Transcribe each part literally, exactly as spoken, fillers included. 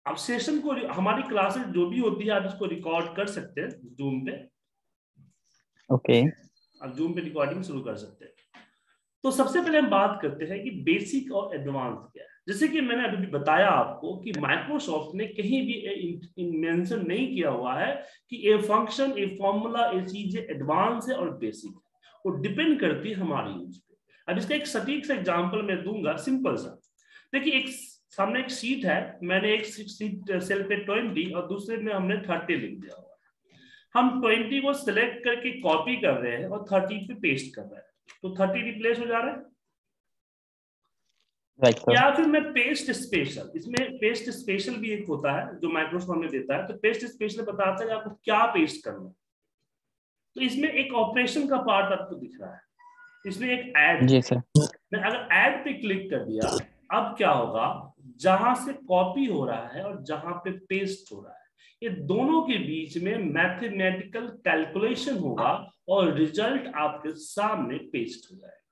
अब सेशन को, हमारी क्लासेस जो भी होती है आप इसको रिकॉर्ड कर सकते हैं जूम पे। Okay okay. आप जूम पे रिकॉर्डिंग शुरू कर सकते हैं। तो सबसे पहले हम बात करते हैं कि बेसिक और एडवांस क्या है। जैसे कि मैंने अभी बताया आपको कि माइक्रोसॉफ्ट ने कहीं भी मेंशन नहीं किया हुआ है कि ये फंक्शन, ये फॉर्मूला, ये चीजें एडवांस है और बेसिक है, वो डिपेंड करती है हमारी यूज पे। अब इसका एक सटीक सा एग्जांपल मैं दूंगा, सिंपल सा। देखिए एक सामने एक सीट है, मैंने एक सीट सेल पे ट्वेंटी और दूसरे में हमने थर्टी लिख दिया हुआ है। हम ट्वेंटी को सिलेक्ट करके कॉपी कर रहे हैं और थर्टी पे पेस्ट कर रहे हैं, तो थर्टी रिप्लेस हो जा रहा है। right, या फिर मैं पेस्ट स्पेशल, इसमें पेस्ट स्पेशल भी एक होता है जो माइक्रोसॉफ्ट में देता है। तो पेस्ट स्पेशल बताता है कि आपको क्या पेस्ट करना है। तो इसमें एक ऑपरेशन का पार्ट आपको दिख रहा है, इसमें एक ऐड। जी सर। मैं अगर ऐड पे क्लिक कर दिया, अब क्या होगा, जहां से कॉपी हो रहा है और जहां पे पेस्ट हो रहा है, ये दोनों के बीच में मैथमेटिकल कैलकुलेशन होगा और रिजल्ट आपके सामने पेस्ट हो जाएगा।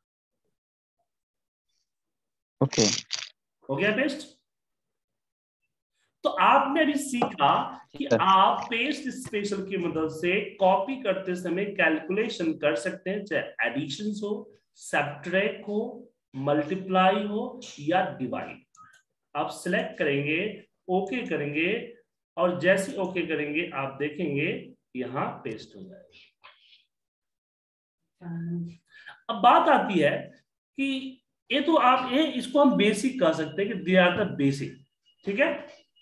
Okay okay. हो गया पेस्ट। तो आपने अभी सीखा कि आप पेस्ट स्पेशल की मदद से कॉपी करते समय कैलकुलेशन कर सकते हैं, चाहे एडिशन हो, सब्ट्रैक्ट हो, मल्टीप्लाई हो या डिवाइड। आप सिलेक्ट करेंगे, ओके करेंगे और जैसे ओके करेंगे आप देखेंगे यहां पेस्ट हो जाएगा। अब बात आती है कि ये तो आप ये इसको हम बेसिक कह सकते हैं कि दे आर द बेसिक, ठीक है।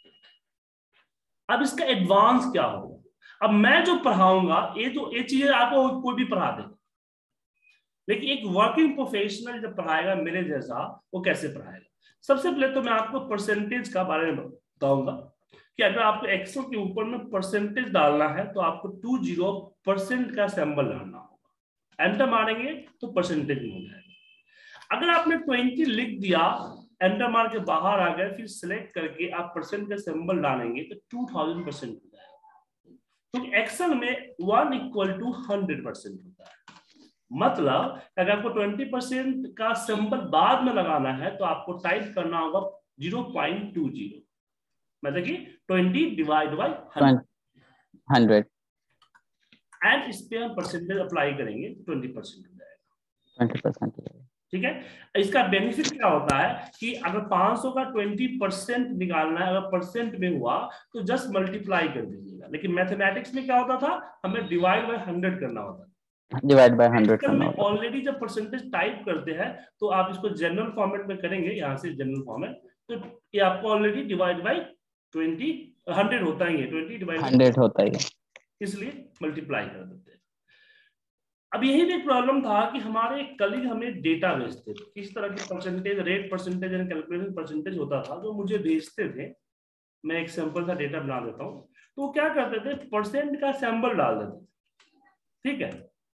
अब इसका एडवांस क्या होगा। अब मैं जो पढ़ाऊंगा ये तो ये चीजें आपको कोई भी पढ़ा दे, लेकिन एक वर्किंग प्रोफेशनल जब पढ़ाएगा मेरे जैसा, वो कैसे पढ़ाएगा। सबसे पहले तो मैं आपको परसेंटेज का बारे में बताऊंगा कि अगर आपको एक्सेल के ऊपर में परसेंटेज डालना है तो आपको टू जीरो परसेंट का सिंबल डालना होगा, एंटर मारेंगे तो परसेंटेज हो जाएगा। अगर आपने ट्वेंटी लिख दिया, एंटर मार के बाहर आ गए, फिर सिलेक्ट करके आप परसेंट का सिंबल डालेंगे तो टू थाउजेंड परसेंट हो जाएगा। तो एक्सेल में one equal to hundred percent होता है। मतलब अगर आपको ट्वेंटी परसेंट का सिंबल बाद में लगाना है तो आपको टाइप करना होगा जीरो पॉइंट टू जीरो, मतलब कि twenty divide by hundred, and इस पे हम परसेंटेज अप्लाई करेंगे, ट्वेंटी परसेंट हो जाएगा, ट्वेंटी परसेंट। ठीक है। इसका बेनिफिट क्या होता है कि अगर पाँच सौ का ट्वेंटी परसेंट निकालना है, अगर परसेंट में हुआ तो जस्ट मल्टीप्लाई कर दीजिएगा। लेकिन मैथमेटिक्स में क्या होता था, हमें डिवाइड बाय हंड्रेड करना होता था, डिवाइड बाय हंड्रेड करना में होता। ऑलरेडी जब परसेंटेज टाइप करते हैं तो आप इसको जनरल फॉर्मेट में करेंगे, यहाँ से जनरल फॉर्मेट, तो ये आपको already divide by twenty hundred होता ही है, ट्वेंटी डिवाइड हंड्रेड होता ही है, इसलिए मल्टीप्लाई कर देते हैं। अब यही भी एक प्रॉब्लम था कि हमारे कलीग हमें डेटा भेजते थे, किस तरह की percentage, rate percentage and calculation percentage होता था जो मुझे भेजते थे। मैं एक सैंपल का डेटा बना देता हूँ। तो वो क्या करते थे, परसेंट का सैंपल डाल देते थे, ठीक है,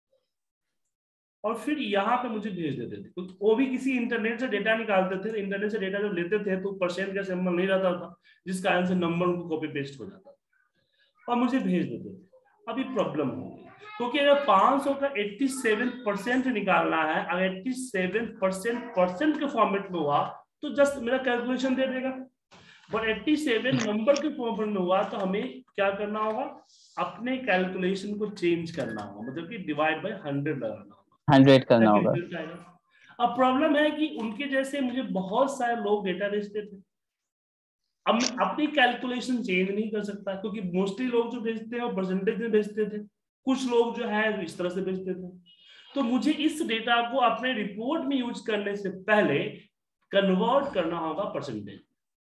और फिर यहाँ पे मुझे भेज देते थे। तो वो भी किसी इंटरनेट से डेटा निकालते थे, इंटरनेट से डेटा जब लेते थे तो परसेंट का सिंबल नहीं रहता था, जिस कारण से नंबर उनको कॉपी पेस्ट हो जाता था और मुझे भेज देते थे। अभी प्रॉब्लम हो गई क्योंकि तो अगर पाँच सौ का सत्तासी परसेंट निकालना है, अगर सत्तासी परसेंट परसेंट के फॉर्मेट में हुआ तो जस्ट मेरा कैलकुलेशन दे देगा, बट सत्तासी नंबर के फॉर्मेट में हुआ तो हमें क्या करना होगा, अपने कैलकुलेशन को चेंज करना होगा, मतलब कि डिवाइड बाय हंड्रेड लगाना होगा, हंड्रेड करना होगा। अब प्रॉब्लम है कि उनके जैसे मुझे बहुत सारे लोग डेटा भेजते थे। अब मैं अपनी कैलकुलेशन चेंज नहीं कर सकता क्योंकि मोस्टली लोग जो भेजते हैं वो परसेंटेज में भेजते थे, कुछ लोग जो है इस तरह से भेजते थे। तो मुझे इस डेटा को अपने रिपोर्ट में यूज करने से पहले कन्वर्ट करना होगा परसेंटेज।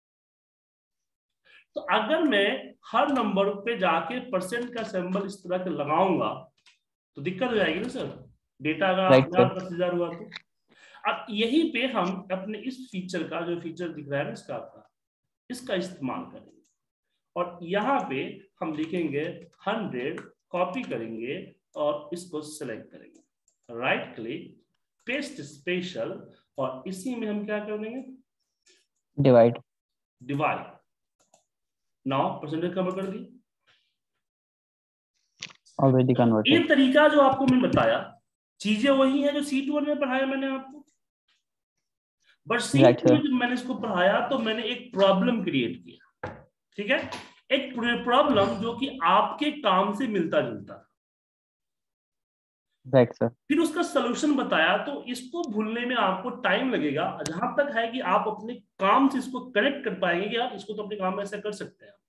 तो अगर मैं हर नंबर पे जाके परसेंट का सिंबल इस तरह के लगाऊंगा तो दिक्कत हो जाएगी ना सर, डेटा अगर दस हजार हुआ तो। अब यहीं पे हम अपने इस फीचर का, जो फीचर दिख रहा है ना इसका, इसका इस्तेमाल करेंगे और यहाँ पे हम लिखेंगे हंड्रेड, कॉपी करेंगे और इसको सेलेक्ट करेंगे, राइट क्लिक, पेस्ट स्पेशल, और इसी में हम क्या कर देंगे, divide, divide. Now percentage cover कर दी, ऑलरेडी कन्वर्टेड। ये तरीका जो आपको मैं बताया, चीजें वही है जो सीट वन में पढ़ाया मैंने आपको, बट सीट टू में जब मैंने इसको पढ़ाया तो मैंने एक प्रॉब्लम क्रिएट किया, ठीक है, एक प्रॉब्लम जो कि आपके काम से मिलता जुलता, राइट सर। फिर उसका सोल्यूशन बताया, तो इसको भूलने में आपको टाइम लगेगा। जहां तक है कि आप अपने काम से इसको कनेक्ट कर पाएंगे कि यार इसको तो अपने काम में ऐसा कर सकते हैं,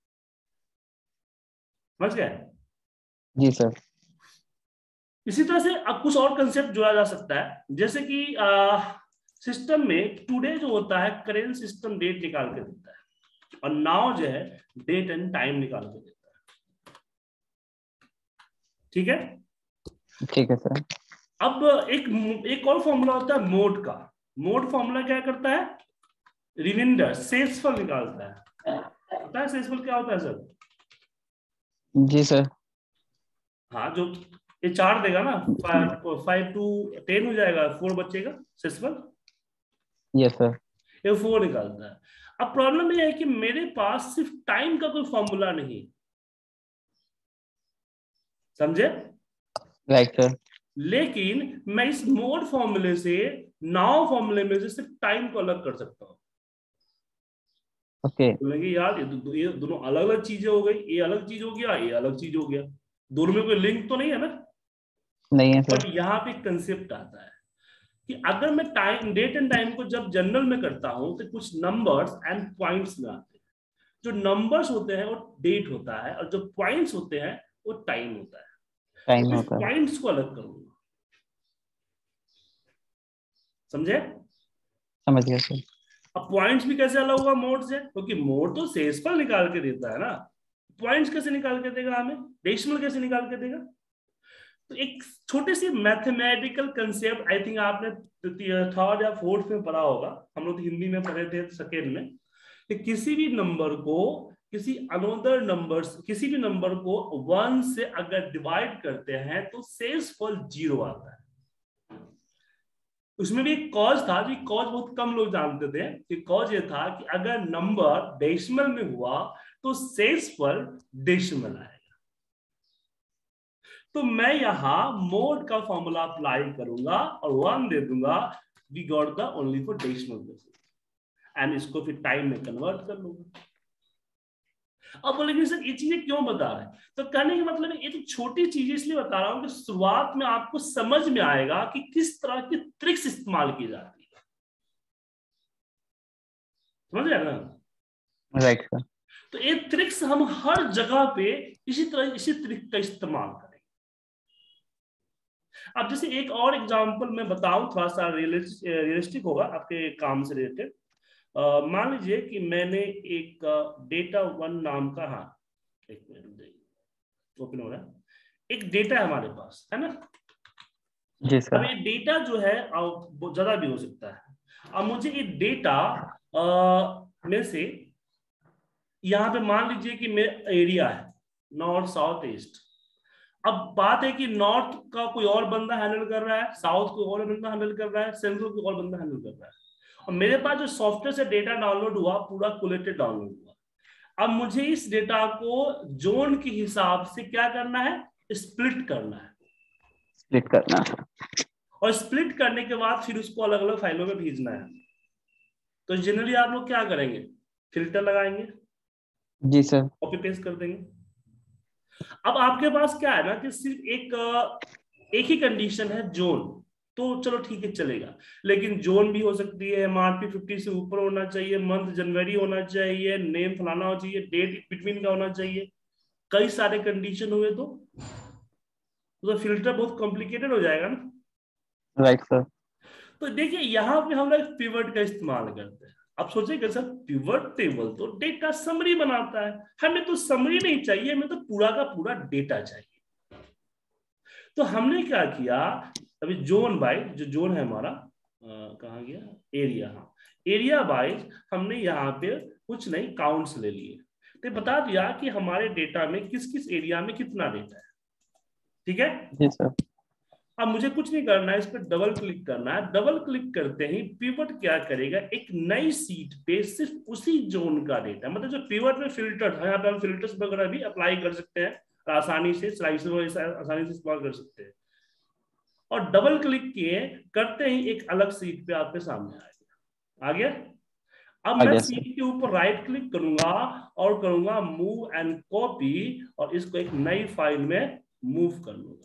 समझ गए? जी सर। इसी तरह से अब कुछ और कंसेप्ट जोड़ा जा सकता है, जैसे कि सिस्टम में टुडे जो होता है करेंट सिस्टम डेट निकाल के देता है, और नाउ जो है डेट एंड टाइम निकाल के देता है। ठीक है, ठीक है सर। अब एक एक और फॉर्मूला होता है मोड का। मोड फॉर्मूला क्या करता है? रिमाइंडर, शेषफल निकालता है। पता है शेषफल क्या होता है सर? जी सर। हाँ, जो ये चार देगा ना, फाइव टू टेन हो जाएगा, फोर बचेगा शेषफल। Yes sir. ये फोर निकालता है। अब प्रॉब्लम ये है कि मेरे पास सिर्फ टाइम का कोई फॉर्मूला नहीं, समझे? Right sir. लेकिन मैं इस मोड फॉर्मूले से नाउ फॉर्मूले में से सिर्फ टाइम को अलग कर सकता हूं। ओके। बोलेंगे यार ये, दो, ये दोनों अलग अलग चीजें हो गई, ये अलग चीज हो गया, ये अलग चीज हो गया, दोनों में कोई लिंक तो नहीं है ना? नहीं है बट सर। यहाँ पे कंसेप्ट आता है कि अगर मैं टाइम, डेट एंड टाइम को जब जनरल में करता हूं तो कुछ नंबर्स एंड पॉइंट्स में आते हैं। जो नंबर्स होते हैं वो डेट होता है, और जो पॉइंट्स होते हैं वो टाइम होता है। टाइम तो इस होता है। पॉइंट्स को अलग करूंगा, समझे? समझ गया सर। अब पॉइंट्स भी कैसे अलग होगा मोड से? क्योंकि मोड तो शेषफल निकाल के देता है ना, पॉइंट्स कैसे निकाल के देगा हमें? डेसिमल कैसे निकाल के देगा? तो एक छोटी सी मैथमेटिकल कंसेप्ट, आई थिंक आपने थर्ड या फोर्थ में पढ़ा होगा, हम लोग तो हिंदी में पढ़े थे सेकेंड में, कि किसी भी नंबर को किसी अनदर नंबर किसी भी नंबर को वन से अगर डिवाइड करते हैं तो शेषफल जीरो आता है। उसमें भी एक कॉज था, जो कॉज बहुत कम लोग जानते थे। कि कॉज ये था कि अगर नंबर डेसिमल में हुआ तो शेषफल डेसिमल आएगा। तो मैं यहां मोड का फॉर्मूला अप्लाई करूंगा और वन दे दूंगा, we got the only four decimal, and इसको फिर टाइम में कन्वर्ट कर लूंगा। अब बोलेंगे सर ये चीजें क्यों बता रहे हैं? तो कहने का मतलब ये तो छोटी चीजें इसलिए बता रहा हूं कि शुरुआत में आपको समझ में आएगा कि किस तरह की ट्रिक्स इस्तेमाल की जाती है, समझ रहे ना? Right sir. तो ये ट्रिक्स हम हर जगह पे इसी तरह इसी ट्रिक का इस्तेमाल करेंगे। अब जैसे एक और एग्जांपल मैं बताऊं, थोड़ा सा रियलिस्टिक होगा आपके काम से रिलेटेड। मान लीजिए कि मैंने एक डेटा वन नाम का, हाँ एक मिनट ओपन हो रहा है, एक डेटा है हमारे पास, है ना? जी सर। अब ये डेटा जो है ज्यादा भी हो सकता है। अब मुझे ये डेटा में से, यहाँ पे मान लीजिए कि मेरा एरिया है नॉर्थ साउथ ईस्ट। अब बात है कि नॉर्थ का कोई और बंदा हैंडल कर रहा है, साउथ कोई और बंदा हैंडल कर रहा है, सेंट्रल कोई और बंदा हैंडल कर रहा है, और मेरे पास जो सॉफ्टवेयर से डेटा डाउनलोड हुआ पूरा कोलेक्टेड डाउनलोड हुआ। अब मुझे इस डेटा को जोन के हिसाब से क्या करना है? स्प्लिट करना है। स्प्लिट करना। और स्प्लिट करने के बाद फिर उसको अलग अलग फाइलों में भेजना है। तो जनरली आप लोग क्या करेंगे? फिल्टर लगाएंगे, जी सर। कॉपी पेस्ट कर देंगे। अब आपके पास क्या है ना कि सिर्फ एक एक ही कंडीशन है, जोन, तो चलो ठीक है चलेगा। लेकिन जोन भी हो सकती है, एमआरपी फिफ्टी से ऊपर होना चाहिए, मंथ जनवरी होना चाहिए, नेम फलाना होना चाहिए, डेट बिटवीन का होना चाहिए, कई सारे कंडीशन हुए तो तो फिल्टर बहुत कॉम्प्लिकेटेड हो जाएगा ना। Right sir. तो देखिए यहाँ पे हम लोग पिवट का इस्तेमाल करते हैं। आप सोचेंगे सर पिवट टेबल तो डेटा समरी बनाता है, हमें तो समरी नहीं चाहिए, हमें तो पूरा का पूरा डेटा चाहिए। तो हमने क्या किया, अभी जोन बाइज, जो जोन है हमारा, कहाँ गया, एरिया, हाँ एरिया वाइज हमने यहाँ पे कुछ नहीं काउंट्स ले लिए, तो बता दिया कि हमारे डेटा में किस किस एरिया में कितना डेटा है। ठीक है जी सर। अब मुझे कुछ नहीं करना है, इस पर डबल क्लिक करना है। डबल क्लिक करते ही पिवट क्या करेगा, एक नई सीट पे सिर्फ उसी जोन का डेटा, मतलब जो पिवट में फिल्टर है, यहाँ पे हम फिल्टर्स वगैरह भी अप्लाई कर सकते हैं, आसानी से स्लाइसर आसानी से इस्तेमाल कर सकते हैं। और डबल क्लिक किए करते ही एक अलग सीट पे आपके सामने आएगा, आ गया। अब मैं सी के ऊपर राइट क्लिक करूंगा और करूंगा मूव एंड कॉपी और इसको एक नई फाइल में मूव कर लूंगा।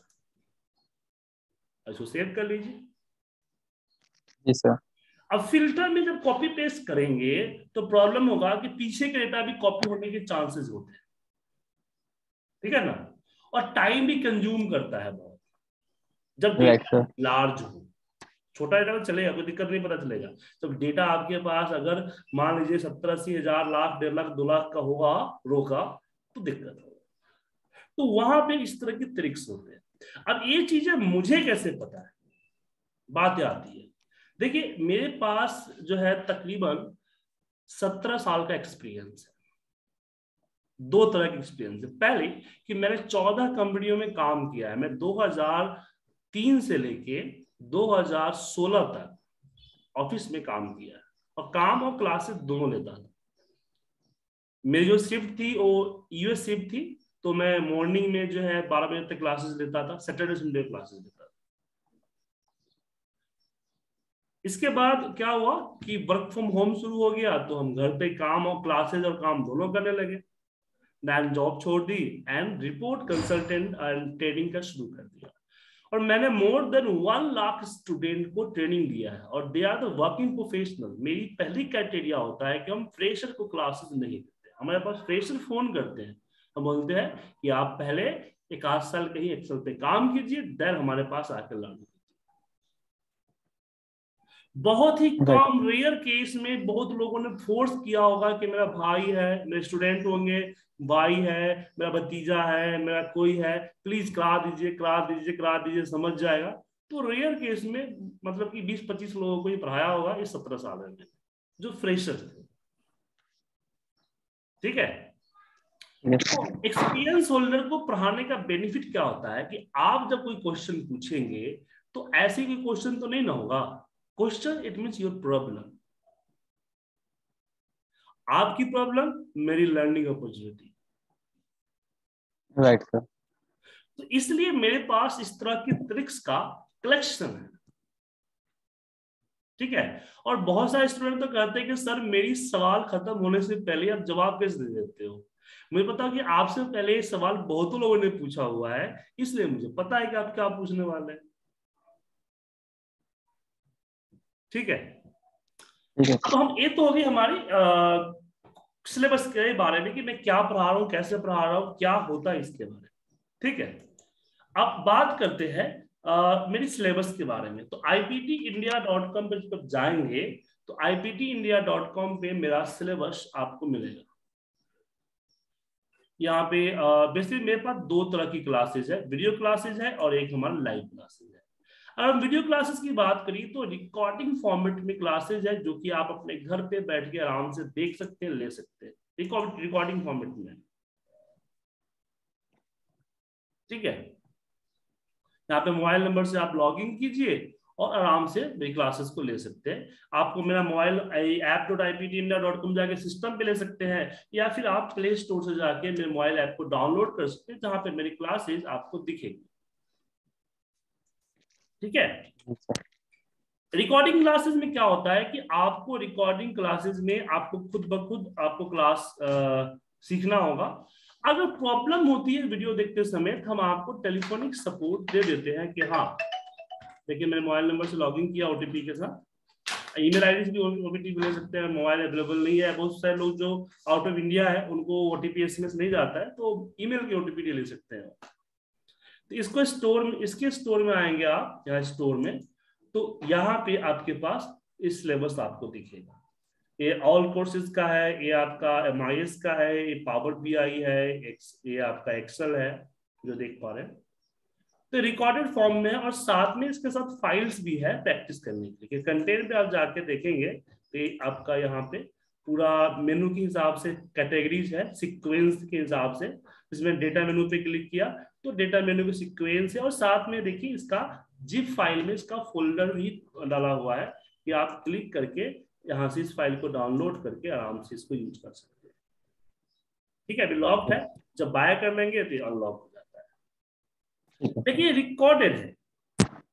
इसको सेव कर लीजिए। जी सर। अब फिल्टर में जब कॉपी पेस्ट करेंगे तो प्रॉब्लम होगा कि पीछे के डेटा भी कॉपी होने के चांसेस होते हैं, ठीक है ना, और टाइम भी कंज्यूम करता है बहुत जब डेटा लार्ज हो। छोटा डेटा तो चलेगा, कोई दिक्कत नहीं, पता चलेगा। जब डेटा आपके पास अगर मान लीजिए सत्तर अस्सी हजार लाख डेढ़ लाख दो लाख का होगा रो का तो दिक्कत होगा। तो वहां पे इस तरह की ट्रिक्स होते हैं। अब ये चीजें मुझे कैसे पता है, बात आती है। देखिए मेरे पास जो है तकरीबन सत्रह साल का एक्सपीरियंस है। दो तरह के एक्सपीरियंस है। पहले कि मैंने चौदह कंपनियों में काम किया है। मैं दो हज़ार तीन से लेके दो हज़ार सोलह तक ऑफिस में काम किया है और काम और क्लासेस दोनों लेता था। मेरी जो शिफ्ट थी वो यूएस शिफ्ट थी, तो मैं मॉर्निंग में जो है बारह बजे तक क्लासेस लेता था, सैटरडे संडे क्लासेस लेता था। इसके बाद क्या हुआ कि वर्क फ्रॉम होम शुरू हो गया, तो हम घर पे काम और क्लासेस और काम दोनों करने लगे। मैंने जॉब छोड़ दी and report consultant and training का शुरू कर दिया। और मैंने more than one lakh student को ट्रेनिंग दिया है और they are the working professional. मेरी पहली क्राइटेरिया होता है कि हम फ्रेशर को क्लासेस नहीं देते। हमारे पास फ्रेशर फोन करते हैं, हम बोलते हैं कि आप पहले एक आध साल कहीं एक्सेल पे काम कीजिए, देन हमारे पास आकर लर्न कीजिए। बहुत ही कम रेयर केस में बहुत लोगों ने फोर्स किया होगा कि मेरा भाई है, मेरे स्टूडेंट होंगे, भाई है, मेरा भतीजा है, मेरा कोई है, प्लीज करा दीजिए करा दीजिए करा दीजिए, समझ जाएगा। तो रेयर केस में मतलब कि बीस पच्चीस लोगों को ही पढ़ाया होगा इस सत्रह साल में जो फ्रेशर थे, ठीक है। तो एक्सपीरियंस होल्डर को पढ़ाने का बेनिफिट क्या होता है कि आप जब कोई क्वेश्चन पूछेंगे तो ऐसे कोई क्वेश्चन तो नहीं ना होगा। Question it means your problem, आपकी प्रॉब्लम मेरी लर्निंग अपॉर्चुनिटी, राइट सर। तो इसलिए मेरे पास इस तरह की ट्रिक्स का कलेक्शन है, ठीक है। और बहुत सारे स्टूडेंट तो कहते हैं कि सर मेरी सवाल खत्म होने से पहले आप जवाब कैसे दे देते हो। मुझे पता है कि आपसे पहले सवाल बहुत लोगों ने पूछा हुआ है, इसलिए मुझे पता है कि आप क्या पूछने वाले हैं, ठीक है। तो हम ये तो होगी हमारी सिलेबस के बारे में कि मैं क्या पढ़ा रहा हूँ, कैसे पढ़ा रहा हूँ, क्या होता है इसके बारे में, ठीक है। अब बात करते हैं uh, मेरी सिलेबस के बारे में। तो I P T India dot com पे जब जाएंगे तो I P T India dot com पे मेरा सिलेबस आपको मिलेगा। यहाँ पे बेसिकली मेरे पास दो तरह की क्लासेस है, वीडियो क्लासेस है और एक हमारा लाइव क्लासेस है। अगर हम वीडियो क्लासेस की बात करें तो रिकॉर्डिंग फॉर्मेट में क्लासेस है जो कि आप अपने घर पे बैठ के आराम से देख सकते हैं, ले सकते हैं, रिकॉर्डिंग फॉर्मेट में, ठीक है। यहाँ पे मोबाइल नंबर से आप लॉग इन कीजिए और आराम से मेरी क्लासेस को ले सकते हैं। आपको मेरा mobile app dot I P T India dot com जाके सिस्टम पे ले सकते हैं, या फिर आप प्ले स्टोर से जाके मेरे मोबाइल ऐप को डाउनलोड कर सकते हैं जहां पे मेरी क्लासेस आपको दिखेगी, ठीक है। रिकॉर्डिंग क्लासेस में क्या होता है कि आपको रिकॉर्डिंग क्लासेस में आपको खुद ब खुद आपको क्लास आ, सीखना होगा। अगर प्रॉब्लम होती है वीडियो देखते समय तो हम आपको टेलीफोनिक सपोर्ट दे देते हैं कि हाँ देखिए मैंने मोबाइल नंबर से लॉगिन किया ओटीपी के साथ, ईमेल आईडी से भी ओटीपी ले सकते हैं, मोबाइल अवेलेबल नहीं है, बहुत सारे लोग जो आउट ऑफ इंडिया है उनको ओटीपी एसएमएस नहीं जाता है तो ईमेल की ओटीपी ले सकते हैं। तो इसको स्टोर में, इसके स्टोर में आएंगे आप यहाँ स्टोर में, तो यहाँ पे आपके पास इस सिलेबस आपको दिखेगा। ये ऑल कोर्सेज का है, ये आपका एम आई एस का है, ये पावर बी आई है, ये आपका एक्सेल है जो देख पा रहे हैं। तो रिकॉर्डेड फॉर्म में है और साथ में इसके साथ फाइल्स भी है प्रैक्टिस करने के लिए। कंटेंट पे आप जाके देखेंगे तो आपका यहाँ पे पूरा मेनू के हिसाब से कैटेगरीज है, सीक्वेंस के हिसाब से। इसमें डेटा मेनू पे क्लिक किया तो डेटा मेनू के सीक्वेंस है और साथ में देखिए इसका जिप फाइल में इसका फोल्डर भी डाला हुआ है कि आप क्लिक करके यहाँ से इस फाइल को डाउनलोड करके आराम से इसको यूज कर सकते हैं, ठीक है। अभी लॉक्ड है, जब बाय कर लेंगे तो अनलॉक हो जाता है। देखिए रिकॉर्डेड है,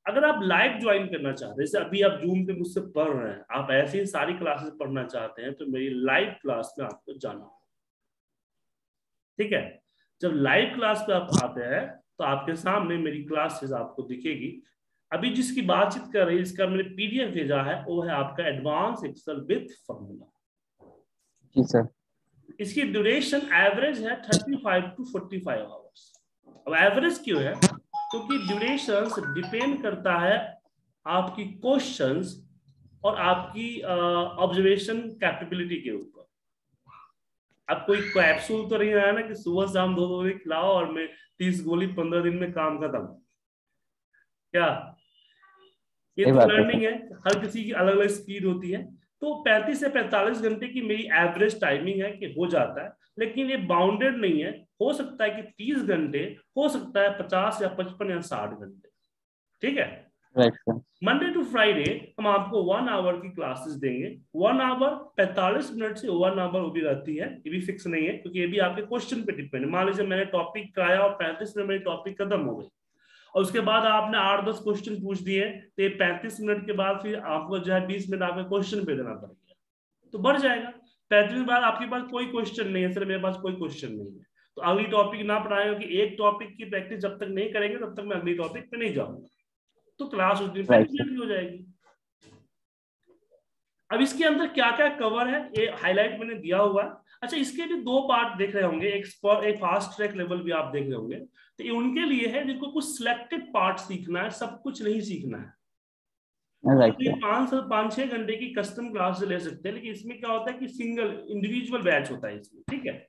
अगर आप लाइव ज्वाइन करना चाहते हैं, जैसे अभी आप जूम पे मुझसे पढ़ रहे हैं, आप ऐसे ही सारी क्लासेस पढ़ना चाहते हैं, तो मेरी लाइव क्लास में आपको जाना होगा। ठीक है, जब लाइव क्लास पे आप आते हैं तो आपके सामने मेरी क्लासेस आपको दिखेगी। अभी जिसकी बातचीत कर रही है, इसका मैंने पीडीएफ भेजा है, वो है आपका एडवांस एक्सेल विथ फॉर्मूला। जी सर। इसकी ड्यूरेशन एवरेज है thirty five to forty five hours. अब एवरेज क्यों है? क्योंकि ड्यूरेशन डिपेंड करता है आपकी क्वेश्चंस और आपकी ऑब्जर्वेशन कैपेबिलिटी के ऊपर। अब कोई कैप्सूल तो नहीं आया ना कि सुबह शाम दो गोली खिलाओ और मैं तीस गोली पंद्रह दिन में काम खत्म, क्या? ये तो लर्निंग है, हर किसी की अलग अलग स्पीड होती है। तो पैंतीस से पैंतालीस घंटे की मेरी एवरेज टाइमिंग है कि हो जाता है, लेकिन ये बाउंडेड नहीं है। हो सकता है कि तीस घंटे, हो सकता है पचास या पचपन या साठ घंटे। ठीक है, मंडे टू फ्राइडे हम आपको वन आवर की क्लासेस देंगे। वन आवर पैंतालीस मिनट से वन आवर वो भी रहती है, ये भी फिक्स नहीं है, क्योंकि ये भी आपके क्वेश्चन पे डिपेंड है। मान लीजिए मैंने टॉपिक कराया और पैंतीस मिनट में टॉपिक खत्म हो गई, और उसके बाद आपने आठ दस क्वेश्चन पूछ दिए, तो ये पैंतीस मिनट के बाद फिर आपको जो है बीस मिनट आपको क्वेश्चन पे देना पड़ेगा, तो बढ़ जाएगा। पैंतीस के बाद आपके पास कोई क्वेश्चन नहीं है, सर मेरे पास कोई क्वेश्चन नहीं है, तो अगली टॉपिक ना पढ़ाएगा कि एक टॉपिक की प्रैक्टिस जब तक नहीं करेंगे तब तक मैं अगली टॉपिक पे नहीं जाऊंगा, तो क्लास उस दिन भी हो जाएगी। अब इसके अंदर क्या क्या कवर है ये हाईलाइट मैंने दिया हुआ है। अच्छा, इसके भी दो पार्ट देख रहे होंगे, एक एक फास्ट ट्रैक लेवल भी आप देख रहे होंगे, तो ये उनके लिए है जिनको कुछ सिलेक्टेड पार्ट सीखना है, सब कुछ नहीं सीखना है। तो पांच से पांच छह घंटे की कस्टम क्लास ले सकते हैं, लेकिन इसमें क्या होता है कि सिंगल इंडिविजुअल बैच होता है इसमें। ठीक है,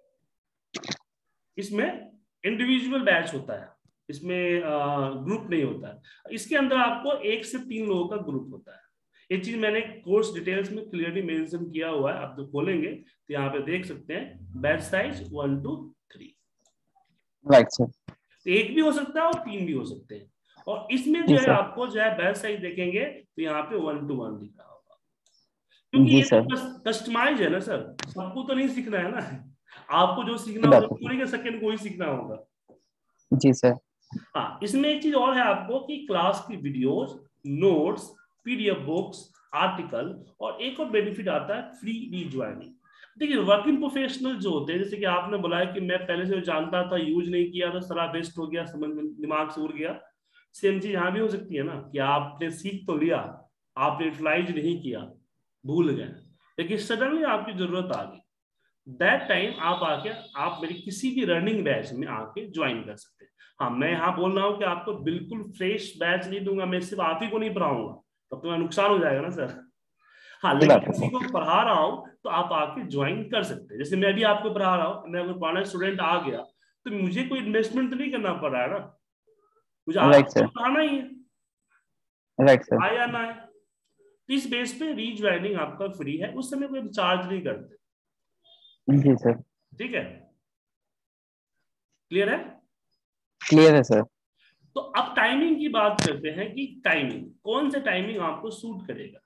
इसमें इंडिविजुअल बैच होता है, इसमें ग्रुप नहीं होता है। इसके अंदर आपको एक से तीन लोगों का ग्रुप होता है। ये चीज मैंने कोर्स डिटेल्स में क्लियरली मेंशन किया हुआ है, आप तो खोलेंगे तो यहाँ पे देख सकते हैं batch size one two three. Right sir, एक भी हो सकता है और तीन भी हो सकते हैं। और इसमें जो है आपको जो है बैच साइज देखेंगे तो यहाँ पे वन टू वन दिख रहा होगा, क्योंकि ये तो कस्टमाइज है ना सर, सबको तो नहीं सीखना है ना, आपको जो सीखना होगा पूरी सेकंड को ही सीखना होगा। जी सर। हाँ, इसमें एक चीज और है आपको कि क्लास की videos, notes, PDF books, article, और एक और बेनिफिट आता है फ्री रीज्वाइनिंग। देखिए वर्किंग प्रोफेशनल जो होते हैं, जैसे कि आपने बोला कि मैं पहले से जानता था, यूज नहीं किया तो सारा वेस्ट हो गया, समझ में दिमाग से उड़ गया। सेम चीज यहाँ भी हो सकती है ना कि आपने सीख तो लिया, आपने यूटिलाइज नहीं किया, भूल गए, लेकिन सडनली आपकी जरूरत आ गई, दैट टाइम आप आके आप मेरी किसी भी रनिंग बैच में आके ज्वाइन कर सकते हैं। हाँ, मैं यहाँ बोल रहा हूँ कि आपको बिल्कुल फ्रेश बैच नहीं दूंगा, मैं सिर्फ आप ही को नहीं पढ़ाऊंगा, तब तो नुकसान हो जाएगा ना सर। हाँ, लेकिन किसी को पढ़ा रहा हूँ तो आप आके ज्वाइन कर सकते हैं। जैसे मैं भी आपको पढ़ा रहा हूँ, मैं अगर पढ़ाना स्टूडेंट आ गया तो मुझे कोई इन्वेस्टमेंट तो नहीं करना पड़ रहा है ना, मुझे आपको पढ़ाना ही है, राइट सर, आया ना है। इस बेस पे रीज्वाइनिंग आपका फ्री है, उस समय कोई चार्ज नहीं करते। जी सर। ठीक है, क्लियर है? क्लियर है सर। तो अब टाइमिंग की बात करते हैं कि टाइमिंग कौन से टाइमिंग आपको सूट करेगा।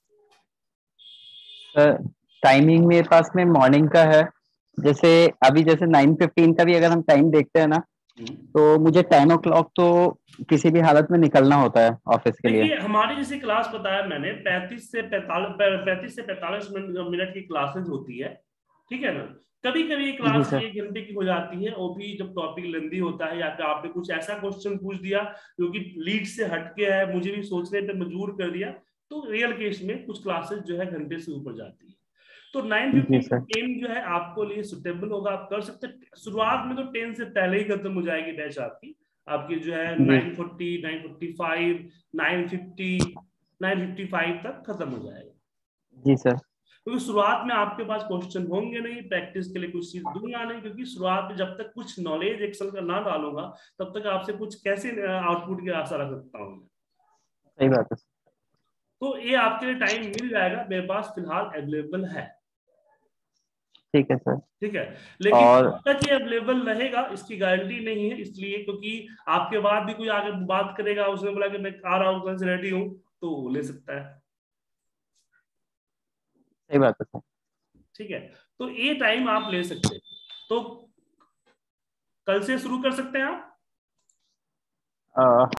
सर टाइमिंग मेरे पास में मॉर्निंग का है, जैसे अभी जैसे नाइन फिफ्टीन का भी अगर हम टाइम देखते हैं ना, तो मुझे टेन ओ क्लॉक तो किसी भी हालत में निकलना होता है ऑफिस के लिए। हमारी जैसे क्लास बताया मैंने पैंतीस से पैंतालीस पैंतीस से पैंतालीस मिनट की क्लासेस होती है। ठीक है ना, कभी कभी क्लास एक घंटे की हो जाती है, वो भी जब टॉपिक लेंदी होता है या फिर आपने कुछ ऐसा क्वेश्चन पूछ दिया जो कि लीड से हटके है, मुझे भी सोचने पे मजबूर कर दिया, तो रियल केस में कुछ क्लासेस जो है घंटे से ऊपर जाती है। तो नाइन फिफ्टी टू टेन जो है आपको लिए सुटेबल होगा, आप कर सकते हैं। शुरुआत में तो टेन से पहले ही खत्म हो जाएगी बैच आपकी आपकी जो है nine forty, nine forty five, nine fifty, nine fifty five तक खत्म हो जाएगा। जी सर। क्योंकि शुरुआत में आपके पास क्वेश्चन होंगे नहीं, प्रैक्टिस के लिए कुछ चीज दूंगा नहीं, क्योंकि शुरुआत में जब तक कुछ नॉलेज एक्सेल का ना डालूंगा तब तक आपसे कुछ कैसे आउटपुट की आशा रख सकता हूँ। सही बात है। तो ये आपके लिए टाइम मिल जाएगा, मेरे पास फिलहाल अवेलेबल है। ठीक है सर। ठीक है, लेकिन और कब तक ये अवेलेबल रहेगा इसकी गारंटी नहीं है, इसलिए क्योंकि आपके बाद भी कोई आगे बात करेगा, उसने बोला कि मैं आ रहा हूँ, कल से रेडी हूँ, तो ले सकता है। सही बात है सर। ठीक है, तो ये टाइम आप ले सकते हैं, तो कल से शुरू कर सकते हैं आप।